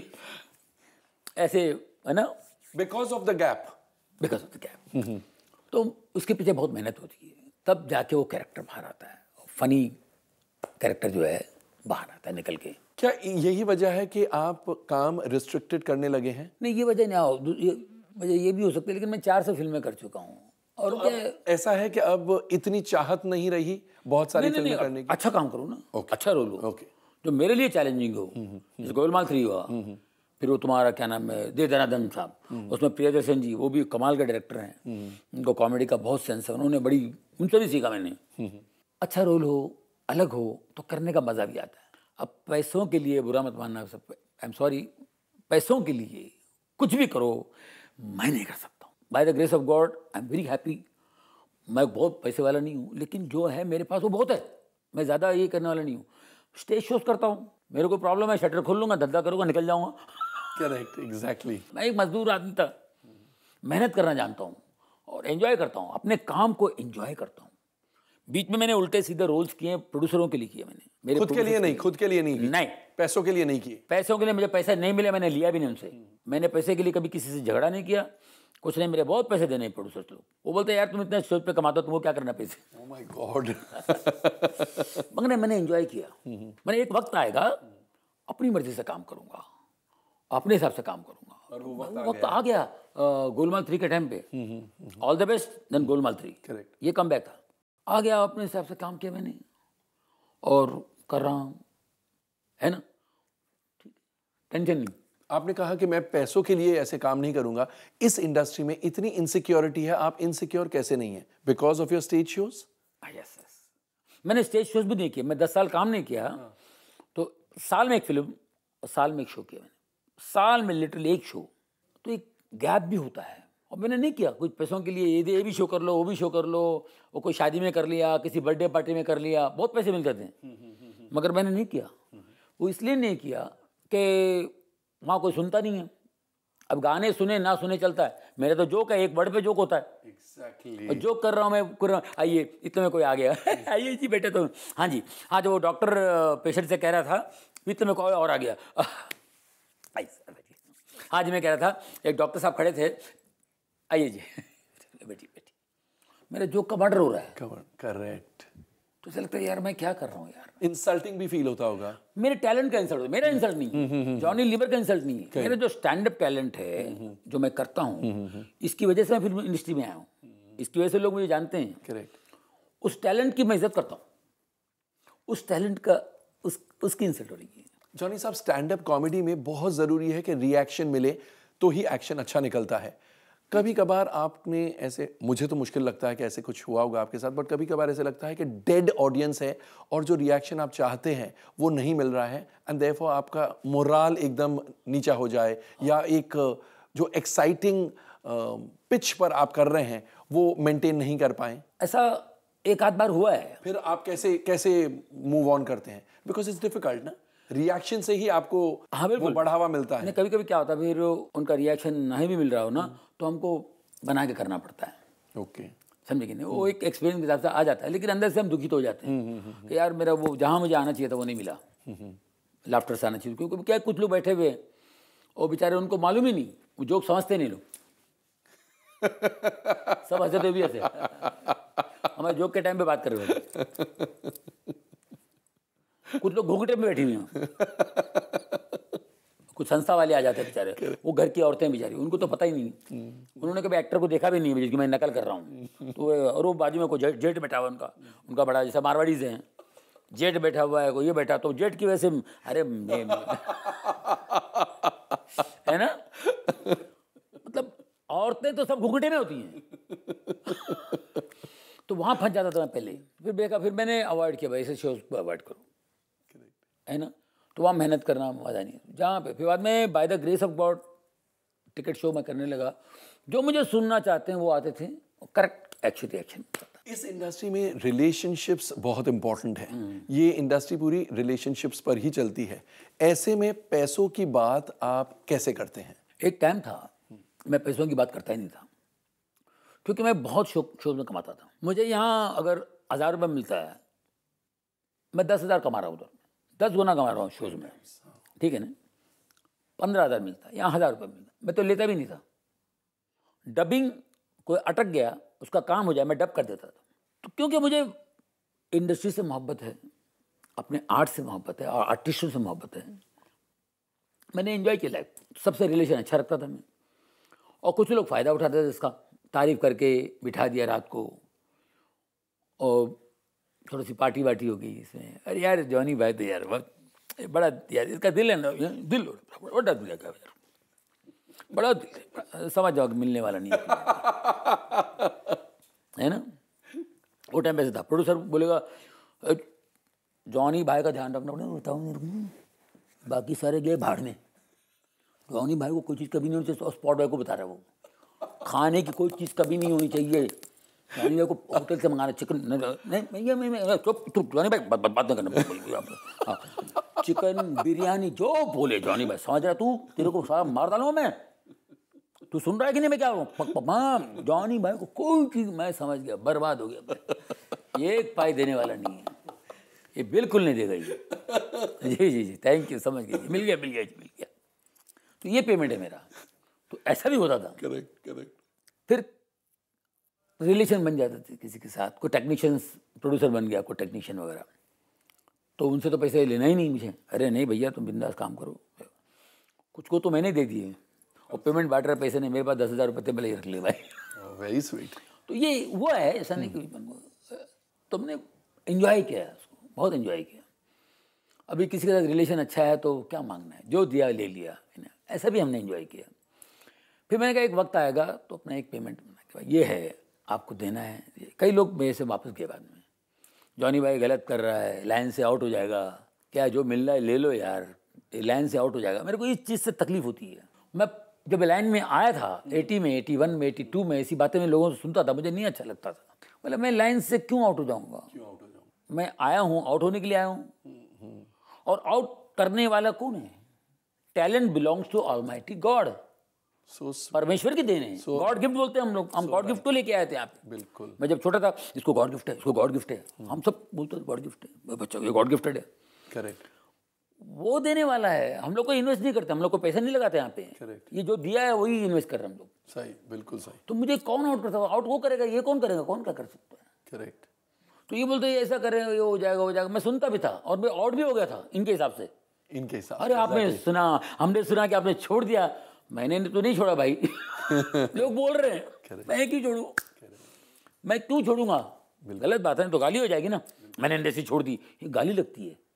ऐसे है ना, because of the gap, because of the gap. तो उसके पीछे बहुत मेहनत होती है, तब जाके वो कैरेक्टर बाहर आता है, फनी कैरेक्टर जो है बाहर आता है निकल के। क्या यही वजह है कि आप काम रिस्ट्रिक्टेड करने लगे हैं? नहीं, ये वजह नहीं आओ, वजह ये भी हो सकती है, लेकिन मैं 400 फिल्में कर चुका हूँ। और तो क्या ऐसा है कि अब इतनी चाहत नहीं रही बहुत सारी फिल्में करने की? अच्छा काम करूँ ना, अच्छा रोल हो, ओके, जो मेरे लिए चैलेंजिंग हो। जैसे गोलमाल 3 हुआ, फिर वो तुम्हारा क्या नाम है, दे दनादन साहब, उसमें प्रियदर्शन जी, वो भी कमाल के डायरेक्टर हैं, उनको कॉमेडी का बहुत सेंस है, उन्होंने बड़ी, उनसे भी सीखा मैंने। अच्छा रोल हो, अलग हो, तो करने का मजा भी आता है। अब पैसों के लिए, बुरा मत मानना सब, आई एम सॉरी, पैसों के लिए कुछ भी करो मैं नहीं कर सकता हूँ। By the grace of God I am very happy. मैं बहुत पैसे वाला नहीं हूँ, लेकिन जो है मेरे पास वो बहुत है, मैं ज़्यादा ये करने वाला नहीं हूँ। स्टेज शोज करता हूँ, मेरे को प्रॉब्लम है, शटर खोल लूँगा, धंधा करूँगा, निकल जाऊँगा। Correct, exactly. मैं एक मजदूर आदमी था, मेहनत करना जानता हूँ और एंजॉय करता हूँ, अपने काम को एंजॉय करता हूँ। बीच में मैंने उल्टे सीधे रोल्स किए, प्रोड्यूसरों के लिए किए मैंने, मेरे खुद के लिए नहीं, खुद के लिए नहीं किए? नहीं, पैसों के लिए नहीं किए? पैसों के लिए मुझे पैसे नहीं मिले, मैंने लिया भी नहीं उनसे। मैंने पैसे के लिए कभी किसी से झगड़ा नहीं किया, कुछ नहीं। मेरे बहुत पैसे देने प्रोड्यूसर्स लोग, वो बोलते हैं यार तुम इतने स्टेज पे कमाते हो, तुमको क्या करना पैसे। Oh my God. मगर मैंने एंजॉय किया। मैंने एक वक्त आएगा अपनी मर्जी से काम करूंगा, अपने हिसाब से काम करूंगा, और वो वक्त आ गया। गोलमाल 3 के टाइम पे, all the best then Golmaal 3, correct, ये कम बैक था। आ गया, अपने हिसाब से काम किया मैंने और कर रहा हूँ, है ना, टेंशन नहीं। आपने कहा कि मैं पैसों के लिए ऐसे काम नहीं करूंगा। इस इंडस्ट्री में इतनी इनसिक्योरिटी है, आप इनसिक्योर कैसे नहीं है? Because of your stage shows? Yes, मैंने स्टेज शोज भी नहीं किए, मैं 10 साल काम नहीं किया। तो साल में एक फिल्म और साल में एक शो किया मैंने, साल में लिटरली एक शो, तो एक गैप भी होता है। और मैंने नहीं किया कुछ पैसों के लिए, ये भी शो कर लो, वो भी शो कर लो, वो कोई शादी में कर लिया, किसी बर्थडे पार्टी में कर लिया, बहुत पैसे मिलते थे, मगर मैंने नहीं किया। वो इसलिए नहीं किया कि वहाँ कोई सुनता नहीं है। अब गाने सुने ना सुने चलता है, मेरे तो जोक है, एक वर्ड पे जोक होता है। एग्जैक्टली। और जोक कर रहा हूँ मैं, कर रहा हूँ, आइए इतने में कोई आ गया। आइए जी बेटे, तो हाँ जी, हाँ जो वो डॉक्टर पेशेंट से कह रहा था, इतने में कोई और आ गया। हाँ जी, मैं कह रहा था, एक डॉक्टर साहब खड़े थे, आइए जी। बेटी बेटी, मेरे जोक का मर्डर हो रहा है। करेक्ट। तो उसे लगता है यार मैं क्या कर रहा हूँ यार, इंसल्टिंग भी फील होता होगा। मेरे टैलेंट का इंसल्ट, मेरा इंसल्ट नहीं है, जॉनी लीवर का इंसल्ट नहीं है, मेरा जो स्टैंड अप टैलेंट है जो मैं करता हूँ, इसकी वजह से मैं फिल्म इंडस्ट्री में आया हूँ, इसकी वजह से लोग मुझे जानते हैं। करेक्ट। उस टैलेंट की मैं इज्जत करता हूँ, उस टैलेंट का उसकी इंसल्ट हो रही है। जॉनी साहब, स्टैंड अप कॉमेडी में बहुत ज़रूरी है कि रिएक्शन मिले तो ही एक्शन अच्छा निकलता है। कभी कभार आपने ऐसे, मुझे तो मुश्किल लगता है कि ऐसे कुछ हुआ होगा आपके साथ, बट कभी कभार ऐसे लगता है कि डेड ऑडियंस है और जो रिएक्शन आप चाहते हैं वो नहीं मिल रहा है, एंड देयरफॉर आपका मोराल एकदम नीचा हो जाए, या एक जो एक्साइटिंग पिच पर आप कर रहे हैं वो मेंटेन नहीं कर पाए? ऐसा एक आध बार हुआ है। फिर आप कैसे कैसे मूव ऑन करते हैं? बिकॉज इट्स डिफिकल्ट ना, रिएक्शन से ही आपको वो बढ़ावा मिलता है। कभी कभी क्या होता है, फिर उनका रिएक्शन नहीं भी मिल रहा हो ना, तो हमको बना के करना पड़ता है। ओके, समझे कि नहीं, वो एक एक्सपीरियंस के हिसाब से आ जाता है, लेकिन अंदर से हम दुखित हो जाते हैं कि यार मेरा वो जहाँ मुझे आना चाहिए था वो नहीं मिला, लाफ्टर से आना चाहिए। क्योंकि क्या, कुछ लोग बैठे हुए और बेचारे उनको मालूम ही नहीं, वो जोक समझते नहीं लोग। सब हंसे तो भी हंसे, हमारे जोक के टाइम पे बात कर रहे हो। कुछ लोग घूंघटे में बैठी हुई हैं, कुछ संस्था वाले आ जाते हैं बेचारे, वो घर की औरतें बेचारी, उनको तो पता ही नहीं, उन्होंने कभी एक्टर को देखा भी नहीं जिसकी मैं नकल कर रहा हूँ। तो और वो बाजू में कोई जेठ बैठा हुआ, उनका बड़ा, जैसा मारवाड़ीज हैं, जेठ बैठा हुआ है, कोई ये बैठा, तो जेठ की वजह से अरे है ना, औरतें तो सब घुंघटे में होती हैं। तो वहाँ फंस जाता था मैं पहले। फिर देखा, फिर मैंने अवॉइड किया, भाई ऐसे शोज को अवॉइड करो, है ना। तो वहाँ मेहनत करना मज़ा नहीं है जहाँ पे। फिर बाद में by the grace of God ticket show मैं करने लगा। जो मुझे सुनना चाहते हैं वो आते थे, करेक्ट एक्शन रिएक्शन। इस इंडस्ट्री में रिलेशनशिप्स बहुत इंपॉर्टेंट है। ये इंडस्ट्री पूरी रिलेशनशिप्स पर ही चलती है। ऐसे में पैसों की बात आप कैसे करते हैं? एक टाइम था मैं पैसों की बात करता ही नहीं था, क्योंकि मैं बहुत शोज में कमाता था। मुझे यहाँ अगर 1000 रुपये मिलता है, मैं 10,000 कमा रहा हूँ उधर, 10 गुना कमा रहा हूँ शोज में, ठीक है ना। 15,000 मिलता है, यहाँ 1000 रुपये मिलता, मैं तो लेता भी नहीं था। डबिंग कोई अटक गया, उसका काम हो जाए, मैं डब कर देता था। तो क्योंकि मुझे इंडस्ट्री से मोहब्बत है, अपने आर्ट से मोहब्बत है और आर्टिस्टों से मोहब्बत है, मैंने एंजॉय किया लाइफ। सबसे रिलेशन अच्छा रखता था मैं। और कुछ लोग फ़ायदा उठाते थे इसका, तारीफ़ करके बिठा दिया रात को, और थोड़ी सी पार्टी वार्टी हो गई इसमें। अरे यार जॉनी भाई तो यार बहुत बड़ा यार, इसका दिल है ना, दिल बड़ा दिल है यार, बड़ा दिल है, समझ जाओ मिलने वाला नहीं है ना। वो टाइम पे था। प्रोड्यूसर बोलेगा जॉनी भाई का ध्यान रखना पड़ेगा, बताओ मेरे को, बाकी सारे गए भाड़ में। जॉनी भाई को कोई चीज़ कभी नहीं होनी चाहिए, स्पॉट बॉय को बता रहा है वो, खाने की कोई चीज़ कभी नहीं होनी चाहिए। जॉनी भाई को होटल से मंगाना चिकन, नहीं चुप जॉनी भाई बात नहीं करना। हाँ, चिकन बिरयानी जो बोले जॉनी भाई, समझ रहा तू, तेरे को सारा मार डालूंगा मैं, तू सुन रहा है कि नहीं मैं क्या हूँ। जॉनी भाई को कोई चीज़, मैं समझ गया, बर्बाद हो गया, एक पाई देने वाला नहीं है, ये बिल्कुल नहीं देगा ये। जी जी जी, थैंक यू, समझ गए, मिल गया मिल गया मिल गया। तो ये पेमेंट है मेरा। तो ऐसा भी होता था। Correct correct. फिर रिलेशन बन जाते थे किसी के साथ, कोई टेक्नीशियंस, प्रोड्यूसर बन गया कोई टेक्नीशियन वगैरह, तो उनसे तो पैसे लेना ही नहीं मुझे। अरे नहीं भैया तुम बिंदास काम करो, कुछ को तो मैंने दे दिए, और पेमेंट बांट रहे पैसे नहीं, मेरे पास 10,000 रुपये थे, भले ही रख ले भाई। Very sweet. तो ये हुआ है, ऐसा नहीं कि तुमने एंजॉय किया है उसको, बहुत एंजॉय किया। अभी किसी के साथ रिलेशन अच्छा है तो क्या मांगना है, जो दिया ले लिया, ऐसा भी हमने एंजॉय किया। फिर मैंने कहा एक वक्त आएगा तो अपना एक पेमेंट बना के, ये है आपको देना है। कई लोग मेरे से वापस गए बाद में, जॉनी भाई गलत कर रहा है, लाइन से आउट हो जाएगा, क्या जो मिल रहा है ले लो यार, लाइन से आउट हो जाएगा। मेरे को इस चीज़ से तकलीफ होती है। मैं जब लाइन में आया था 80 में, 81 में, 82 में, ऐसी बातें मैं लोगों से सुनता था, मुझे नहीं अच्छा लगता था। मतलब मैं लाइन से क्यों आउट हो जाऊँगा, मैं आया हूँ आउट होने के लिए आया हूँ। और आउट करने वाला कौन है? Talent belongs to almighty God, परमेश्वर की देन है। गॉड गिफ्ट बोलते हैं हम लोग, हम गॉड गिफ्ट तो लेके आए थे यहाँ पे। बिल्कुल। मैं जब छोटा था, इसको गॉड गिफ्ट है, इसको गॉड गिफ्ट है, हम सब बोलते थे गॉड गिफ्ट है, बच्चा ये गॉड गिफ्टेड है। करेक्ट। वो देने वाला है, हम लोग को इन्वेस्ट नहीं करते, हम लोग को पैसा नहीं लगाते यहाँ पे। करेक्ट। ये जो दिया है वही इन्वेस्ट कर रहे हैं हम लोग। सही, बिल्कुल सही। तो मुझे कौन आउट करता है? आउट वो करेगा, ये कौन करेगा, कौन क्या कर सकता है? करेक्ट। तो ये बोलते ऐसा करें, ये हो जाएगा हो जाएगा। मैं सुनता भी था और मैं आउट भी हो गया था इनके हिसाब से। इनके हिसाब। अरे आपने सुना, हमने सुना कि आपने छोड़ दिया। मैंने तो नहीं छोड़ा भाई। लोग बोल रहे हैं, मैं क्यों छोड़ूं, मैं क्यों छोड़ूंगा? गलत बात है तो गाली हो जाएगी ना। मैंने इंडस्ट्री छोड़ दी, ये गाली लगती है।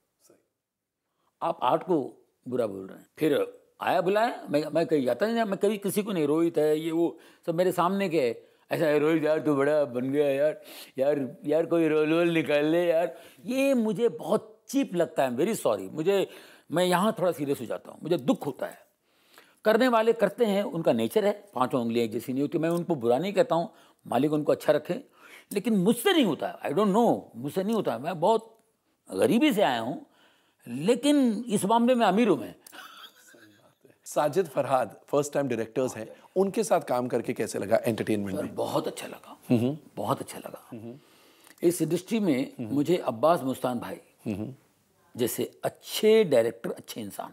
आप आर्ट को बुरा बोल रहे हैं। फिर आया बुलाया, मैं कहीं जाता नहीं, मैं कभी किसी को नहीं, रोहित है ये वो सब मेरे सामने के, ऐसा है रोहित यार तू बड़ा बन गया यार, यार यार कोई रोल वोल निकाल ले यार। ये मुझे बहुत चीप लगता है, वेरी सॉरी। मैं यहाँ थोड़ा सीरियस हो जाता हूँ, मुझे दुख होता है। करने वाले करते हैं, उनका नेचर है, 5 उंगलियाँ एक जैसी नहीं होती। मैं उनको बुरा नहीं कहता हूँ, मालिक उनको अच्छा रखे, लेकिन मुझसे नहीं होता। आई डोंट नो, मुझसे नहीं होता। मैं बहुत गरीबी से आया हूँ, लेकिन इस मामले में अमीर हूँ मैं। Sajid Farhad first time directors हैं, उनके साथ काम करके कैसे लगा एंटरटेनमेंट में? बहुत अच्छा लगा, बहुत अच्छा लगा। इस इंडस्ट्री में मुझे अब्बास मुस्तान भाई जैसे अच्छे डायरेक्टर, अच्छे इंसान,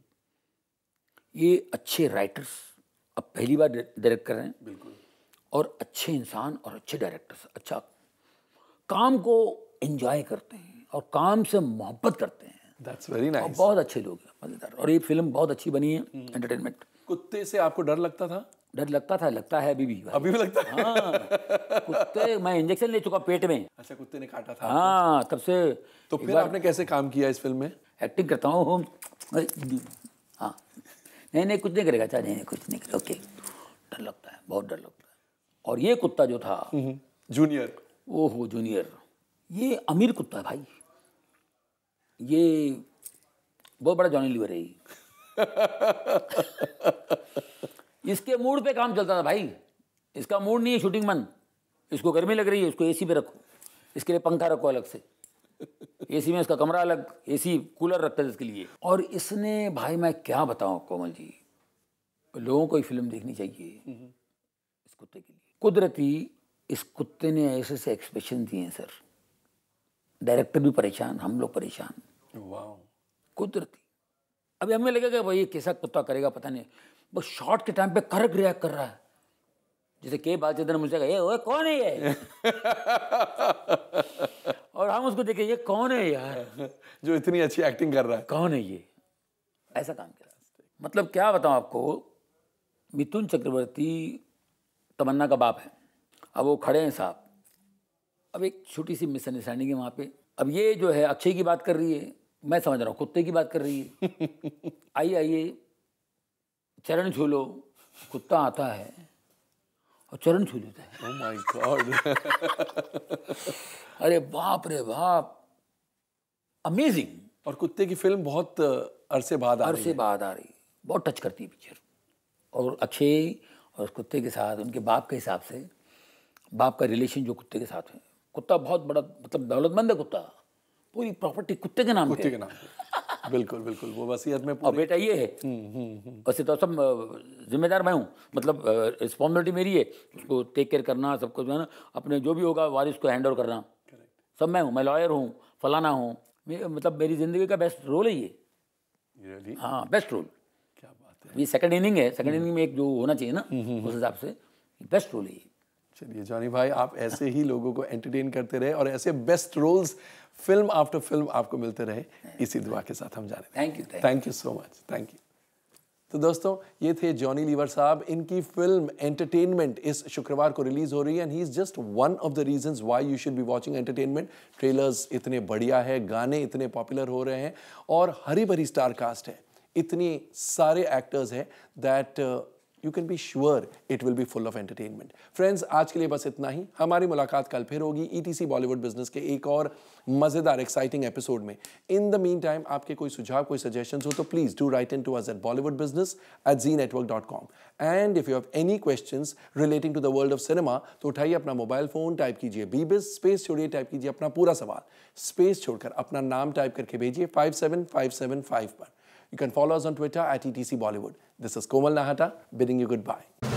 ये अच्छे राइटर्स, अब पहली बार डायरेक्ट कर रहे हैं। बिल्कुल। और अच्छे इंसान और अच्छे डायरेक्टर्स, अच्छा काम को एंजॉय करते हैं और काम से मोहब्बत करते हैं। That's very nice. और बहुत अच्छे लोग हैं, मजेदार। और ये फिल्म बहुत अच्छी बनी है, एंटरटेनमेंट। कुत्ते से आपको डर लगता था? डर लगता था, लगता है अभी भी। अभी भी लगता है? हाँ, कुत्ते, मैं इंजेक्शन ले चुका पेट में। अच्छा, कुत्ते ने काटा था? हाँ, तब से। तो फिर आपने कैसे काम किया इस फिल्म में? एक्टिंग करता हूँ। हाँ, नहीं कुछ नहीं करेगा, अच्छा नहीं कुछ नहीं करेगा, ओके। डर लगता है, बहुत डर लगता है। और ये कुत्ता जो था जूनियर, ओहो जूनियर, ये अमीर कुत्ता है भाई, ये बहुत बड़ा जॉनी लीवर है ये। इसके मूड पे काम चलता था भाई, इसका मूड नहीं है शूटिंग मन, इसको गर्मी लग रही है, इसको एसी पे रखो, इसके लिए पंखा रखो अलग से, एसी में इसका कमरा अलग, एसी कूलर रखता है इसके लिए। और इसने भाई मैं क्या बताऊं कोमल जी, लोगों को ये फिल्म देखनी चाहिए इस कुत्ते के लिए। कुदरती इस कुत्ते ने ऐसे ऐसे एक्सप्रेशन दिए हैं सर, डायरेक्टर भी परेशान, हम लोग परेशान। वाह, कुदरती अभी हमें लगेगा भाई ये कैसा कुत्ता करेगा पता नहीं, बस शॉट के टाइम पे करेक्ट रिएक्ट कर रहा है। जैसे के बातचीत ने मुझसे कहा ये ओए कौन है ये और हम उसको देखे ये कौन है यार जो इतनी अच्छी एक्टिंग कर रहा है, कौन है ये, ऐसा काम किया। मतलब क्या बताऊं आपको, मिथुन चक्रवर्ती तमन्ना का बाप है, अब वो खड़े हैं साहब, अब एक छोटी सी मिसअंडरस्टैंडिंग है वहाँ पे। अब ये जो है अक्षय की बात कर रही है, मैं समझ रहा हूँ कुत्ते की बात कर रही है। आइए आइए चरण छू लो, कुत्ता आता है और चरण छू लेता है। Oh my God. अरे बाप रे बाप, अमेजिंग। और कुत्ते की फिल्म बहुत अरसे बाद आ रही है, बहुत टच करती है पिक्चर। और अक्षय और उस कुत्ते के साथ उनके बाप के हिसाब से, बाप का रिलेशन जो कुत्ते के साथ है, कुत्ता बहुत बड़ा मतलब दौलतमंद है कुत्ता, पूरी प्रॉपर्टी कुत्ते के नाम पे। बिल्कुल बिल्कुल, वो वसीयत में और बेटा ये है, वैसे तो सब जिम्मेदार मैं हूँ, मतलब रिस्पॉन्सिबिलिटी मेरी है, उसको टेक केयर करना, सब कुछ है ना, अपने जो भी होगा वारिस को हैंड ओवर करना, सब मैं हूँ, मैं लॉयर हूँ, फलाना हूँ, मतलब मेरी ज़िंदगी का बेस्ट रोल है ये। हाँ बेस्ट रोल, क्या बात है। ये सेकंड इनिंग है, सेकंड इनिंग में एक जो होना चाहिए ना उस हिसाब से बेस्ट रोल है ये। चलिए जॉनी भाई, आप ऐसे ही लोगों को एंटरटेन करते रहे और ऐसे best roles film after film आपको मिलते रहे, इसी दुआ के साथ हम जाने। Thank you so much, thank you. तो दोस्तों ये थे जॉनी लीवर साहब, इनकी फिल्म एंटरटेनमेंट इस शुक्रवार को रिलीज हो रही है and he is just one of the reasons why you should be watching entertainment. Trailers इतने बढ़िया है, गाने इतने पॉपुलर हो रहे हैं और हरी भरी स्टार कास्ट है, इतने सारे एक्टर्स हैं that you can be sure it will be full of entertainment. Friends, आज के लिए बस इतना ही। हमारी मुलाकात कल फिर होगी ETC बॉलीवुड बिजनेस के एक और मजेदार एक्साइटिंग एपिसोड में। इन द मीन टाइम आपके कोई सुझाव, कोई सजेशंस हो तो please do write in to us at bollywoodbusiness@zenetwork.com and if you have any questions relating to the world of cinema तो उठाइए अपना मोबाइल फोन, टाइप कीजिए बीबिज स्पेस छोड़िए, टाइप कीजिए अपना पूरा सवाल, स्पेस छोड़कर अपना नाम टाइप करके भेजिए 57575 पर। You can follow us on Twitter at ETC Bollywood. This is Komal Nahta bidding you goodbye.